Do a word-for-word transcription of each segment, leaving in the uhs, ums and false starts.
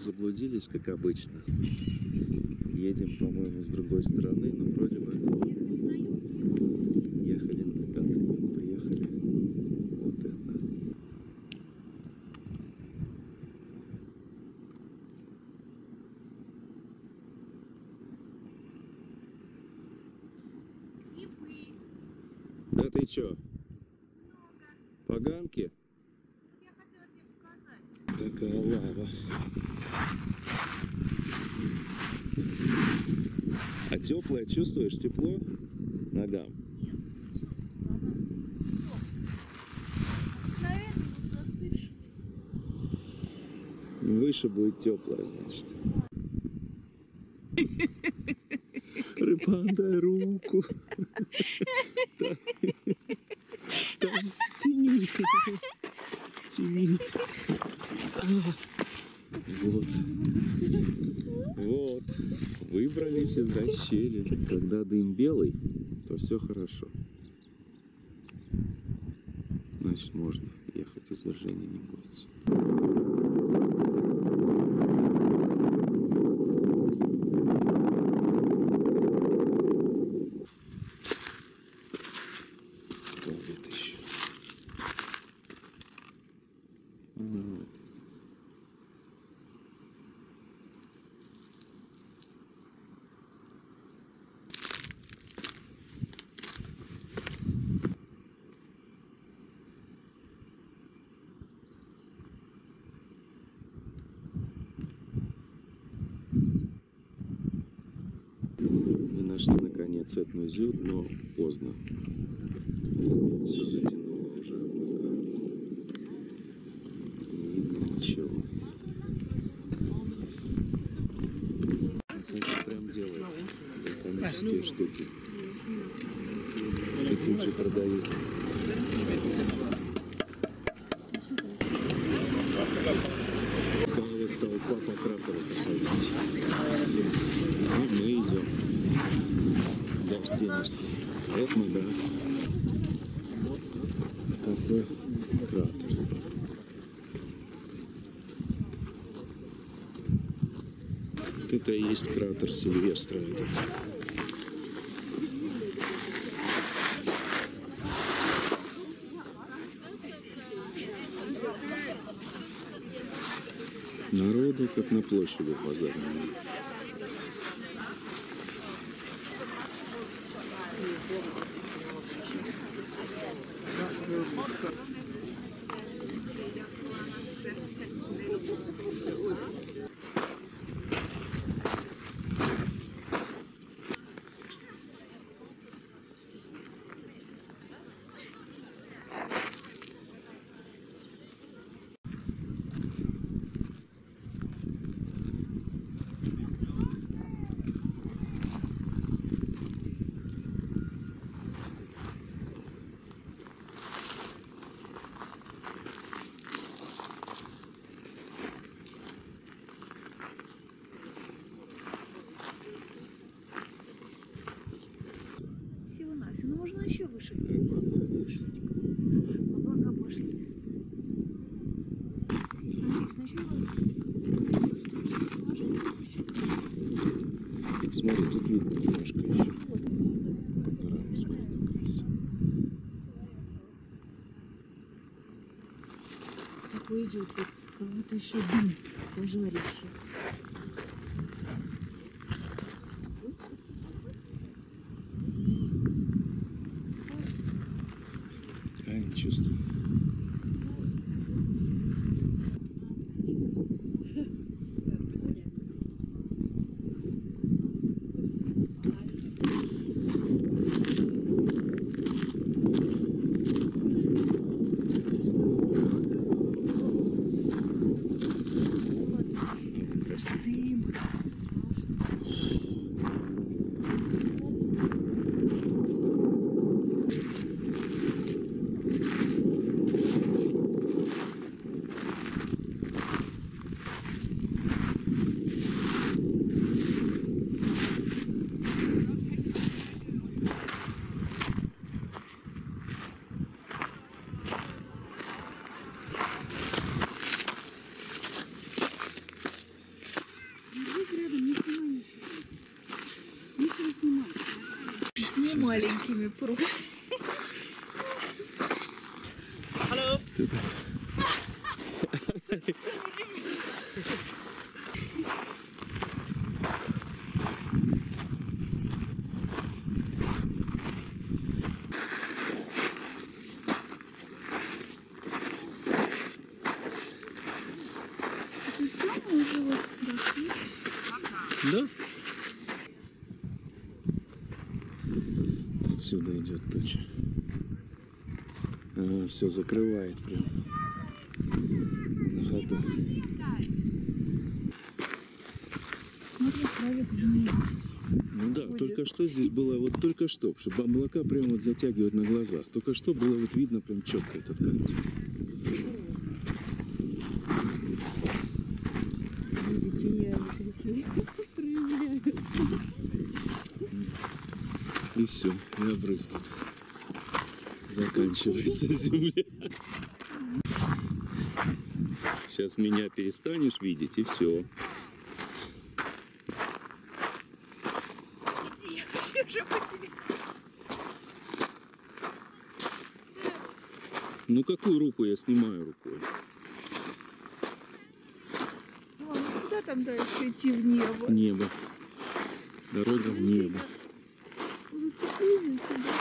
заблудились, как обычно. Едем, по-моему, с другой стороны, но вроде бы ехали на юг, приехали вот это. Да ты чё? Поганки? Я хотела тебе показать. Такая лава. А теплое чувствуешь? Тепло ногам? Нет, наверное, застывший. Выше будет теплое, значит. Рыбан, дай руку. Там, тяните. Тяните. Вот. Вот. Выбрались из расщелины. Когда дым белый, то все хорошо. Значит, можно ехать, извержения не будет. Ловит еще. Вот. Мы нашли наконец Этнузю, но поздно. Все затянуло уже облака. Не видно ничего. Это прям делает вулканические штуки. И тут же продают. Такая вот толпа по кратеру походить. И мы идем. Дождемся. Вот мы, да. Такой кратер. Вот это и есть кратер Сильвестра этот. Народу как на площади базарной. Всего-навсего. Ну, можно еще выше. Облака пошли. Смотри, тут видно немножко еще. Панораму, смотри, как красиво. Такой идет, вот, как будто еще дым пожарище. А, не чувствую. Дым. маленькими просто. Алло. Это все мы уже вот дошли? Да? Отсюда идет туча. А, все закрывает прям на ходу. Смотри, кролик вниз. Ну да, Будет. только что здесь было, вот только что, чтобы облака прям вот затягивают на глазах. Только что было вот видно прям четко этот картин. Видите, я какие проявляются. И все, и обрыв тут заканчивается земля. Сейчас меня перестанешь видеть, и все. Иди, я хочу уже по тебе. Ну какую руку я снимаю рукой? О, ну куда там дальше идти в небо? Небо. Дорога в небо. Зацеплюсь за тебя.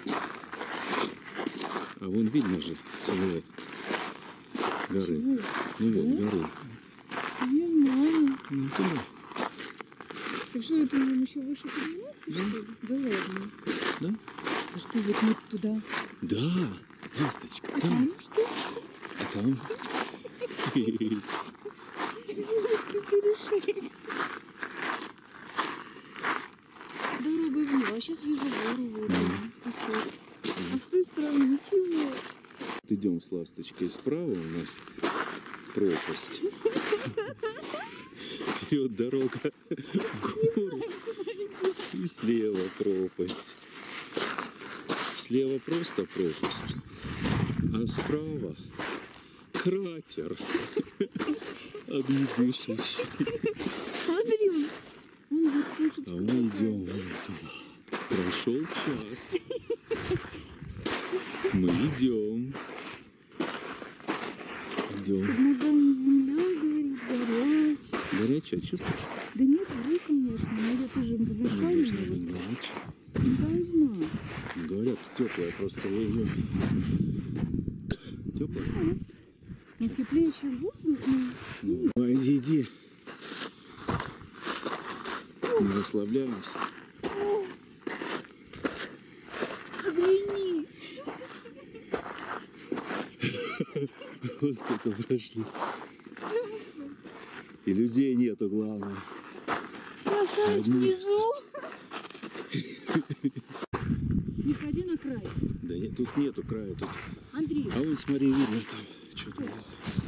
А вон видно же силуэт горы. Чего? Ну вот, Да? горы. Не знаю. Ну туда. Так что, это нам еще выше подниматься, Да. что ли? Да ладно. Да? А что, вот мы туда? Да, ласточка, А там. там что? А там? Близко перешли. Дорога в небо. А сейчас вижу гору, вот она, песок. А с той стороны ничего. Идем с ласточкой справа, у нас пропасть. Вперед дорога в гору. И слева пропасть. Слева просто пропасть. А справа кратер. Огнедышащий. Смотри, он, он вот кушает. А мы идем вон туда. Прошел час. Мы идем. Идем. Под ногами земля, говорит, горячая. Горячая, чувствуешь? Да нет, вру, конечно, но это же Должна быть камень. горячая. Не должна. Говорят, теплая, просто ее. Теплая? Ну, теплее, чем воздух, но... Ну, давай, иди, иди. Не расслабляемся. Оглянись. Вот сколько прошли. И людей нету, главное. Все осталось Одни. внизу. Не ходи на край. Да нет, тут нету края. Тут. Андрей, А вон, смотри, видно там. Что-то лезет.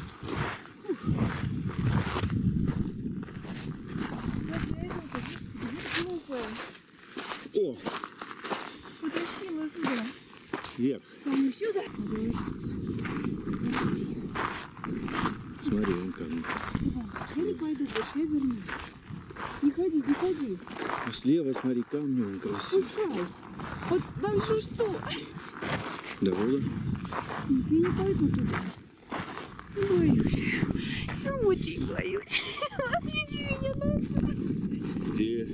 О, потащила сюда. вверх. Там еще да? Надо ложиться. Прости. Смотри, вон камень. Я не пойду больше, я вернусь. Не ходи, не ходи. А слева, смотри, камни, он красивый. Пускай. Вот дальше что? Дорога. Нет, я не пойду туда. Я боюсь. Я очень боюсь. Отведи меня назад. Где?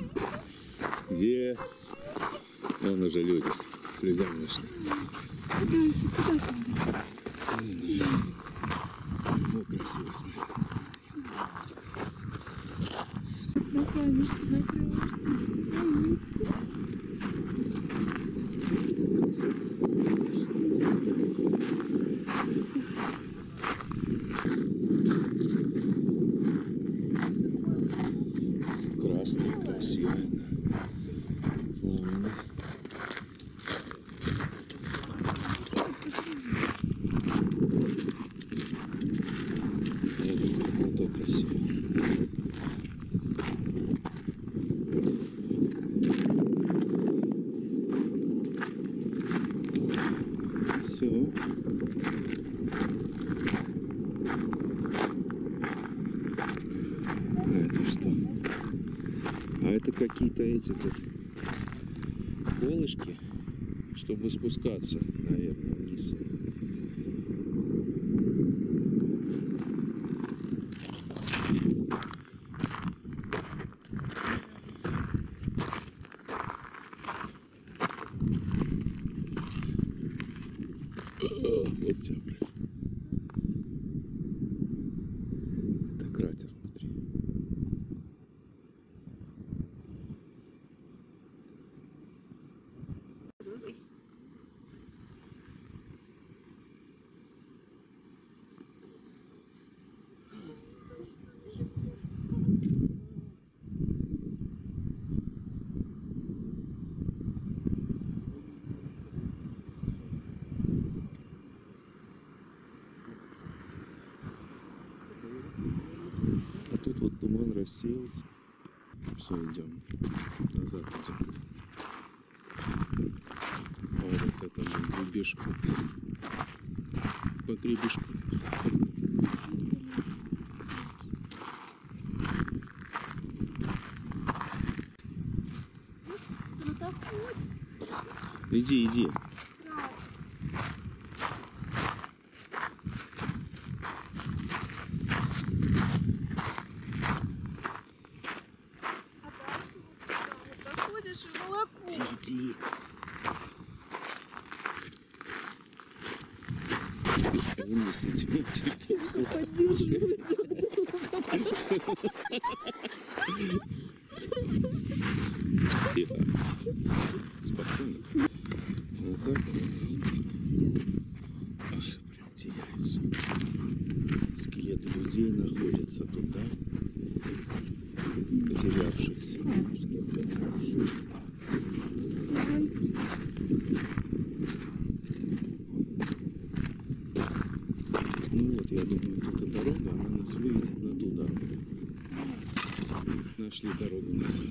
Где? Вон уже люди. Людям вышли. Дальше, куда там? Не знаю. О, красиво, смотри. На камешке накрылась. Боится. Красная, красивая. Ладно. Вот это красиво. Все. А это что? А это какие-то эти тут колышки, чтобы спускаться, наверное, вниз. Октябрь. Это кратер, смотри. А тут вот туман рассеялся. Все, идем. Назад идем. А вот это мы гребешку. По гребешку. Иди, иди. Заходишь в молоко. Иди. Вниз идем. Тихо. Спокойно. Вот так. Ах, прям теряются. Скелеты людей находятся тут, да? Потерявшихся. Ну вот, я думаю, вот эта дорога, она нас выведет на ту дорогу. Нашли дорогу назад.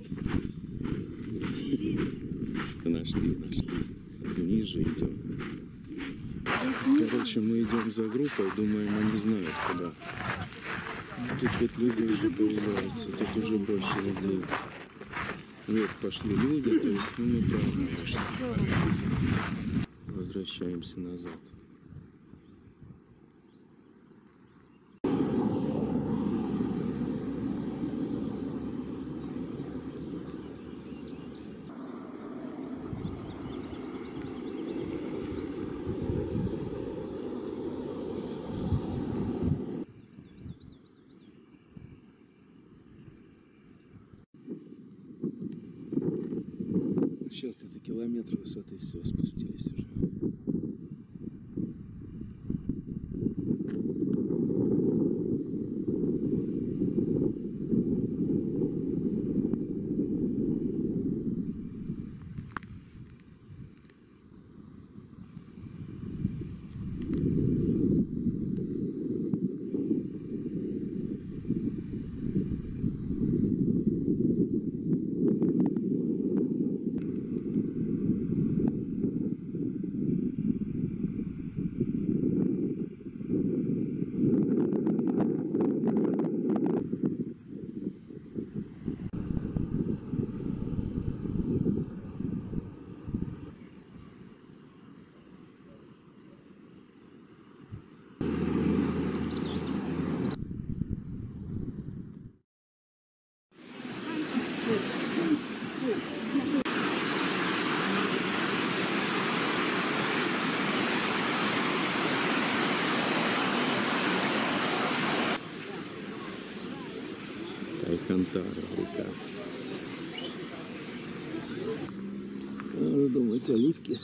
Нашли, нашли. Вниз же идем. Короче, мы идем за группой, думаем, они знают куда. Тут вот люди уже появляются, тут уже больше людей. Вот пошли люди, то есть ну, мы правильно пошли. Возвращаемся назад. Сейчас это километр высоты, все, спустились уже. Айкантара река. Надо думать, оливки.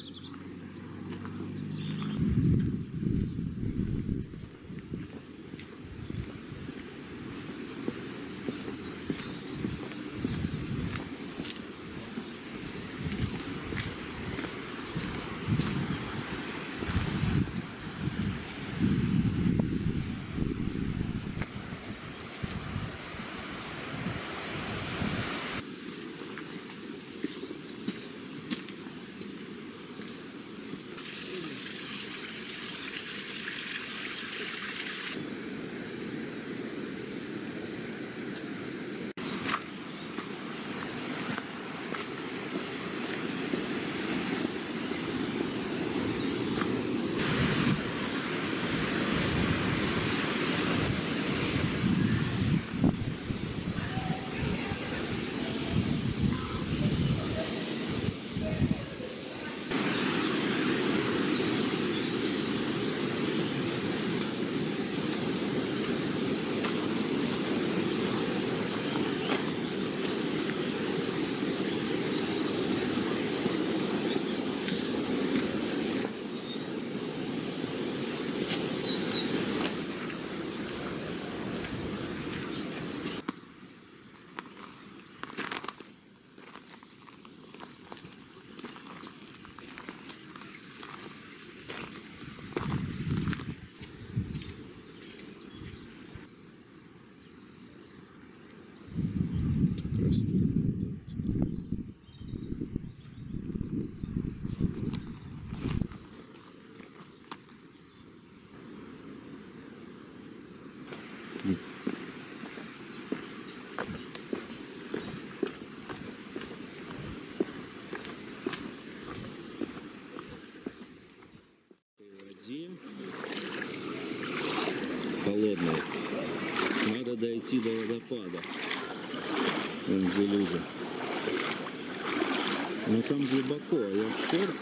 воде. Холодной. Надо дойти до водопада. Вон где люди. Но там глубоко, а я в порт.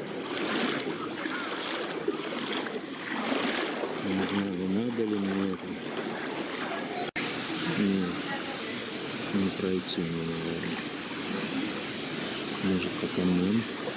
Не знаю, надо ли мне это. Нет, не пройти мне, наверное. Может, по камням.